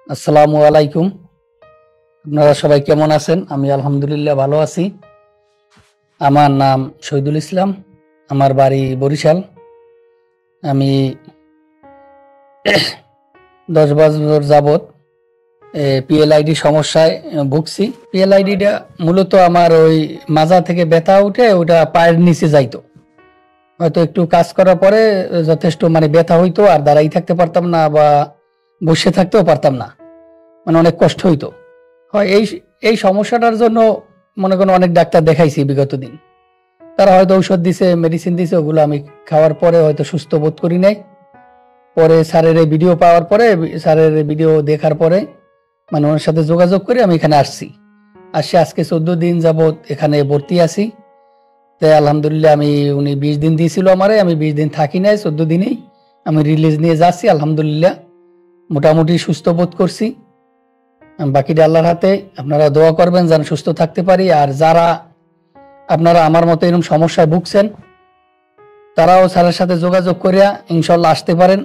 আসসালামু আলাইকুম। আপনারা সবাই কেমন আছেন? আমি আলহামদুলিল্লাহ ভালো আছি। আমার নাম শহীদুল ইসলাম, আমার বাড়ি বরিশাল। আমি 10 বছর যাবৎ পিএলআইডি সমস্যায় ভুগছি। পিএলআইডিটা মূলত আমার ওই মাজা থেকে ব্যথা উঠে ওটা পায়ের নিচে যাইতো। হয়তো একটু কাজ করার পরে যথেষ্ট ব্যথা হইতো, আর দাঁড়াই থাকতে পারতাম না বা বসে থাকতেও পারতাম না, অনেক কষ্ট হইতো। হয় এই এই সমস্যাটার জন্য মনে করেন অনেক ডাক্তার দেখাইছি বিগত দিন। তারা হয়তো ঔষধ দিছে, মেডিসিন দিছে, ওগুলো আমি খাওয়ার পরে হয়তো সুস্থ বোধ করি নাই। পরে স্যারের এই ভিডিও পাওয়ার পরে, স্যারের ভিডিও দেখার পরে ওনার সাথে যোগাযোগ করে আমি এখানে আসছি। আজকে 14 দিন যাবৎ এখানে ভর্তি আছি। তাই আলহামদুলিল্লাহ উনি 20 দিন দিয়েছিল আমারে, আমি 20 দিন থাকি নাই, 14 দিনেই আমি রিলিজ নিয়ে যাচ্ছি। আলহামদুলিল্লাহ মোটামুটি সুস্থ বোধ করছি। বাকিটা আল্লাহর হাতে। আপনারা দোয়া করবেন যেন সুস্থ থাকতে পারি। আর যারা আপনারা আমার মতো এরকম সমস্যায় ভুগছেন, তারাও স্যারের সাথে যোগাযোগ করিয়া ইনশাল্লাহ আসতে পারেন।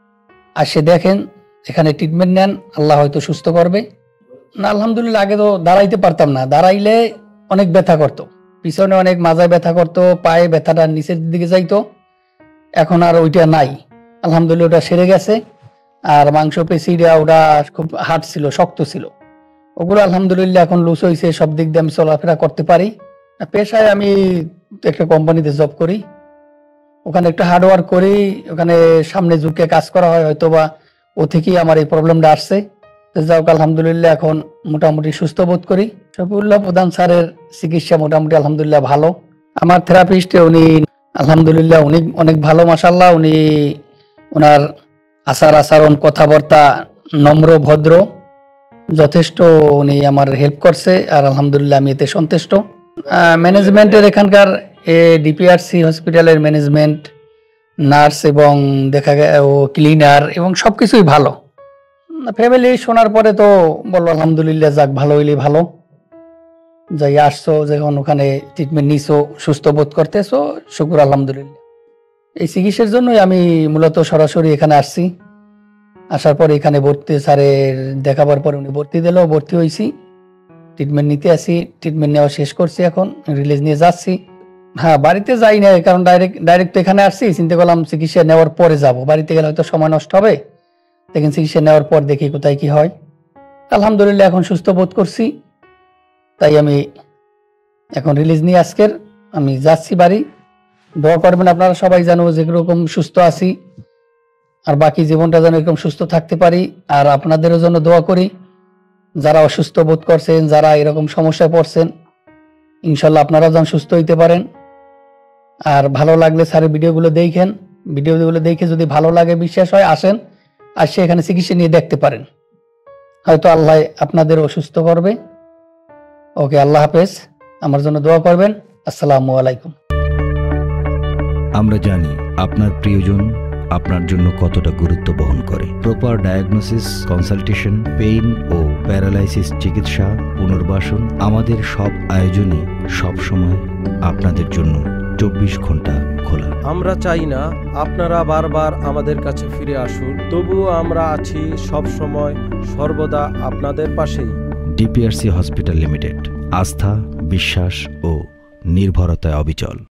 আসে দেখেন, এখানে ট্রিটমেন্ট নেন, আল্লাহ হয়তো সুস্থ করবে। না আলহামদুলিল্লাহ, আগে তো দাঁড়াইতে পারতাম না, দাঁড়াইলে অনেক ব্যথা করতো, পিছনে অনেক মাজায় ব্যথা করতো, পায়ে ব্যথাটা নিচের দিকে যাইতো। এখন আর ওইটা নাই, আলহামদুলিল্লাহ ওটা সেরে গেছে। আর মাংস পেশিটা ওটা খুব হার্ড ছিল, শক্ত ছিল, ওগুলো আলহামদুলিল্লাহ এখন লুজ হয়েছে, সব দিক দিয়ে আমি চলাফেরা করতে পারি। পেশায় আমি একটা কোম্পানিতে জব করি, ওখানে একটু হার্ডওয়ার্ক করি, ওখানে সামনে ঝুঁকে কাজ করা হয়, হয়তো বা ও থেকেই আমার এই প্রবলেমটা আসছে। যাক আলহামদুলিল্লাহ এখন মোটামুটি সুস্থ বোধ করি। শফিউল্লাহ প্রধান স্যারের চিকিৎসা মোটামুটি আলহামদুলিল্লাহ ভালো। আমার থেরাপিস্ট উনি আলহামদুলিল্লাহ উনি অনেক ভালো, মাশাআল্লাহ। উনি ওনার আচরণ, কথাবার্তা নম্র, ভদ্র, যথেষ্ট উনি আমার হেল্প করছে। আর আলহামদুলিল্লাহ আমি এতে সন্তুষ্ট। ম্যানেজমেন্টের এখানকার ডিপিআরসি হসপিটালের ম্যানেজমেন্ট, নার্স এবং দেখা ও ক্লিনার এবং সবকিছুই ভালো। ফ্যামিলি শোনার পরে তো বললো আলহামদুলিল্লাহ, যাক ভালো হইলে ভালো। যাই আসছো, যখন ওখানে ট্রিটমেন্ট নিছো, সুস্থ বোধ করতেছো, শুকুর আলহামদুলিল্লাহ। এই চিকিৎসার জন্যই আমি মূলত সরাসরি এখানে আসছি। আসার পর এখানে ভর্তি, স্যারের দেখাবার পরে উনি ভর্তি দিল, ভর্তি হয়েছি, ট্রিটমেন্ট নিতে আসি, ট্রিটমেন্ট নেওয়া শেষ করছি, এখন রিলিজ নিয়ে যাচ্ছি। হ্যাঁ, বাড়িতে যাই না, কারণ ডাইরেক্ট এখানে আসছি, চিন্তা করলাম চিকিৎসা নেওয়ার পরে যাব। বাড়িতে গেলে হয়তো সময় নষ্ট হবে, দেখেন চিকিৎসা নেওয়ার পর দেখি কোথায় কি হয়। আলহামদুলিল্লাহ এখন সুস্থ বোধ করছি, তাই আমি এখন রিলিজ নিয়ে আজকের আমি যাচ্ছি বাড়ি। দোয়া করবেন আপনারা সবাই, যেন যেরকম সুস্থ আছি আর বাকি জীবনটা যেন এরকম সুস্থ থাকতে পারি। আর আপনাদেরও জন্য দোয়া করি, যারা অসুস্থ বোধ করছেন, যারা এরকম সমস্যায় পড়ছেন, ইনশাল্লাহ আপনারা যেন সুস্থ হইতে পারেন। আর ভালো লাগলে স্যারের ভিডিওগুলো দেখেন, ভিডিওগুলো দেখে যদি ভালো লাগে, বিশ্বাস হয়, আসেন, আসে এখানে চিকিৎসা নিয়ে দেখতে পারেন, হয়তো আল্লাহ আপনাদের অসুস্থ করবে। ওকে, আল্লাহ হাফেজ। আমার জন্য দোয়া করবেন। আসসালামু আলাইকুম। আমরা জানি আপনার প্রিয়জন আপনার জন্য কতটা গুরুত্ব বহন করে। প্রপার ডায়াগনোসিস, কনসালটেশন, পেইন ও প্যারালাইসিস চিকিৎসা, পুনর্বাসন, আমাদের সব আয়োজনে সবসময় আপনাদের জন্য 24 ঘন্টা খোলা। আমরা চাই না আপনারা বারবার আমাদের কাছে ফিরে আসুন, তবুও আমরা আছি সব সময়, সর্বদা আপনাদের পাশেই। ডিপিআরসি হসপিটাল লিমিটেড, আস্থা, বিশ্বাস ও নির্ভরতায় অবিচল।